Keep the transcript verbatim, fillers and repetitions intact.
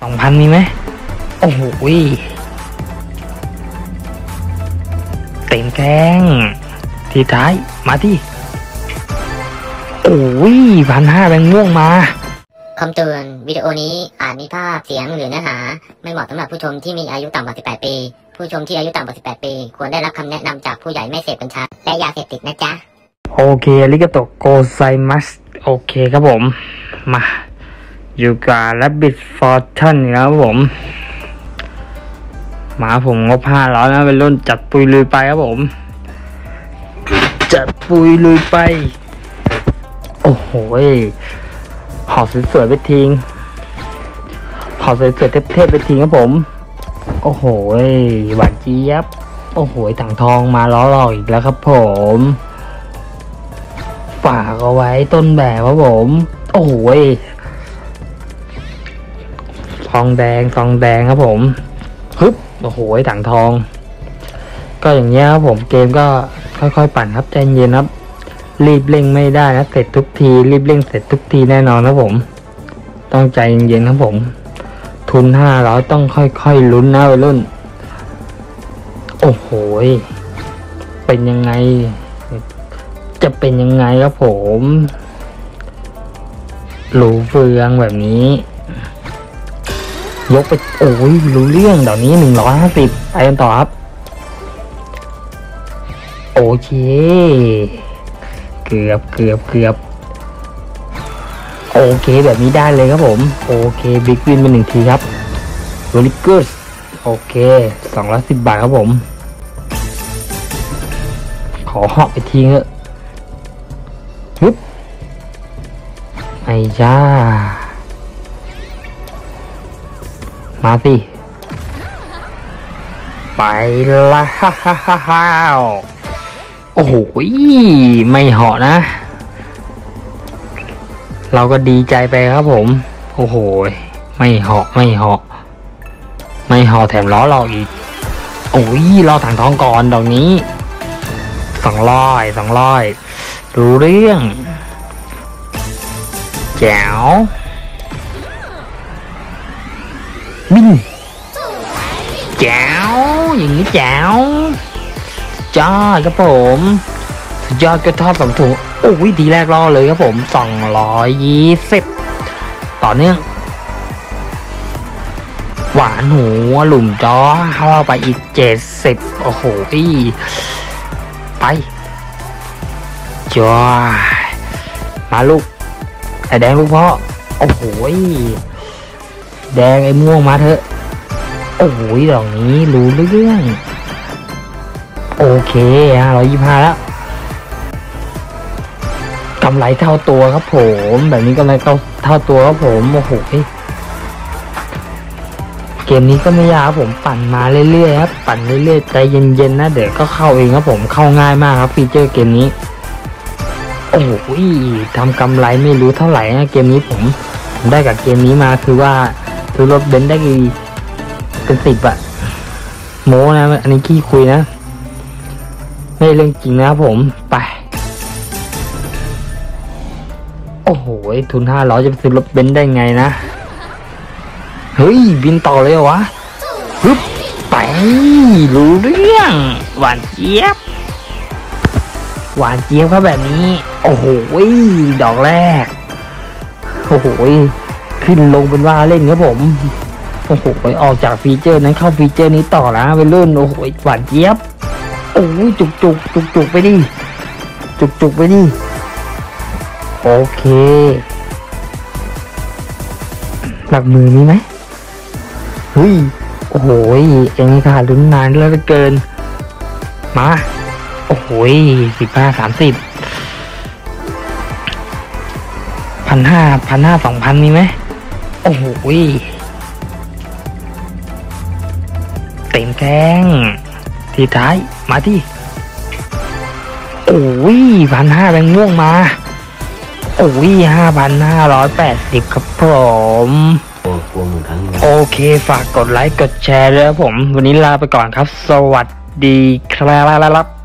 สองพันมีไหมโอ้โหเต็มแกงทีท้ายมาที่โอ้ยพันห้าแบงค์ม่วงมาคำเตือนวิดีโอนี้อาจมีภาพเสียงหรือเนื้อหาไม่เหมาะสำหรับผู้ชมที่มีอายุต่ำกว่าสิบแปดปีผู้ชมที่อายุต่ำกว่าสิบแปดปีควรได้รับคำแนะนำจากผู้ใหญ่ไม่เสพกัญชาและยาเสพติดนะจ๊ะโอเคอาริกาโตโกไซมัสโอเคครับผมมาอยู่กับ Rabbit Fortune ครับผมมาผมงบห้าร้อยนะเป็นรุ่นจัดปุยลุยไปครับผมจัดปุยลุยไปโอ้โหหอบสวยๆไปทิ้งหอบสวยๆเทพๆไปทิ้งครับผมโอ้โหหวานเจี๊ยบโอ้โหถังทองมาล้อหลอกอีกแล้วครับผมฝากเอาไว้ต้นแบบครับผมโอ้โหทองแดงทองแดงครับผมฮึบโอ้โหถังทองก็อย่างเงี้ยครับผมเกมก็ค่อยๆปั่นครับใจเย็นครับรีบเร่งไม่ได้นะเสร็จทุกทีรีบเร่งเสร็จทุกทีแน่นอนครับผมต้องใจเย็นๆครับผมทุนห้าร้อยต้องค่อยๆลุ้นนะวัยรุ่นโอ้โหเป็นยังไงจะเป็นยังไงครับผมหลูเฟืองแบบนี้ยกไปโอ้ยรู้เรื่องเดี๋ยวนี้หนึ่งร้อยห้าสิบไปกันต่อครับโอเคเกือบเกือบเกือบโอเคแบบนี้ได้เลยครับผมโอเคบิ๊กวินเป็นหนึ่งทีครับโรลิเกอร์สโอเคสองร้อยสิบบาทครับผมขอเหาะไปทีเถอะฮึบไอ้จ้ามาสิไปละฮ่าฮ่าฮ่าฮ่าโอ้โหไม่เหาะนะเราก็ดีใจไปครับผมโอ้โหไม่เหาะไม่เหาะไม่เหาะแถมล้อเราอีกโอ้ยรอถังทองก่อนดอกนี้สองร้อยสองร้อยรู้เรื่องแจ๋วบินแจ๋วอย่างนี้แจ๋วจ้าครับผมสุดยอดกระทอดสองถุงโอ้ยทีแรกรอเลยครับผมสองร้อยยี่สิบต่อเนื่องหวานหัวหลุมจ้อเข้าไปอีกเจ็ดสิบโอ้โหไปจ้ามาลูกไอ้แดงลูกพ่อโอ้โหแดงไอ้ม่วงมาเถอะโอ้โหดอกนี้รู้เรื่องโอเคห้าร้อยยี่สิบห้าแล้วกำไรเท่าตัวครับผมแบบนี้กำไรเท่าเท่าตัวครับผมโอ้โหเกมนี้ก็ไม่ยากครับผมปั่นมาเรื่อยๆครับปั่นเรื่อยๆใจเย็นๆนะเดี๋ยวก็เข้าเองครับผมเข้าง่ายมากครับฟีเจอร์เกมนี้โอ้โหทำกำไรไม่รู้เท่าไหร่นะเกมนี้ผมผมได้กับเกมนี้มาคือว่าซื้อรถเบนซ์ได้กี่เป็นสิบอะโม้นะอันนี้ขี้คุยนะไม่เรื่องจริงนะครับผมไปโอ้โหทุนห้าร้อยจะไปซื้อรถเบนซ์ได้ไงนะเฮ้ยบินต่อเลยเหรอวะฮึบไปรู้เรื่องหวานเจี๊ยบหวานเจี๊ยบครับแบบนี้โอ้โหดอกแรกโอ้โหขึ้นลงเป็นว่าเล่นครับผมโอ้โหออกจากฟีเจอร์นั้นเข้าฟีเจอร์นี้ต่อนะไปรุ่นโอ้โหหวานเจี๊ยบโอ้ยจุกจุกจุกจุกไปดิจุกจุกไปดิโอเคหลักมือมีไหมเฮ้ยโอ้โหเอ็งขาดลุ้นนานแล้วเกินมาโอ้โหสิบห้าสามสิบพันห้าพันห้าสองพันมีไหมโอ้โหเต็มแกงทีท้ายมาที่โอ้ยพันห้าแบงค์ม่วงมาโอ้ยห้าพันห้าร้อยแปดสิบครับผมโอเคฝากกดไลค์กดแชร์ด้วยครับผมวันนี้ลาไปก่อนครับสวัสดีครับ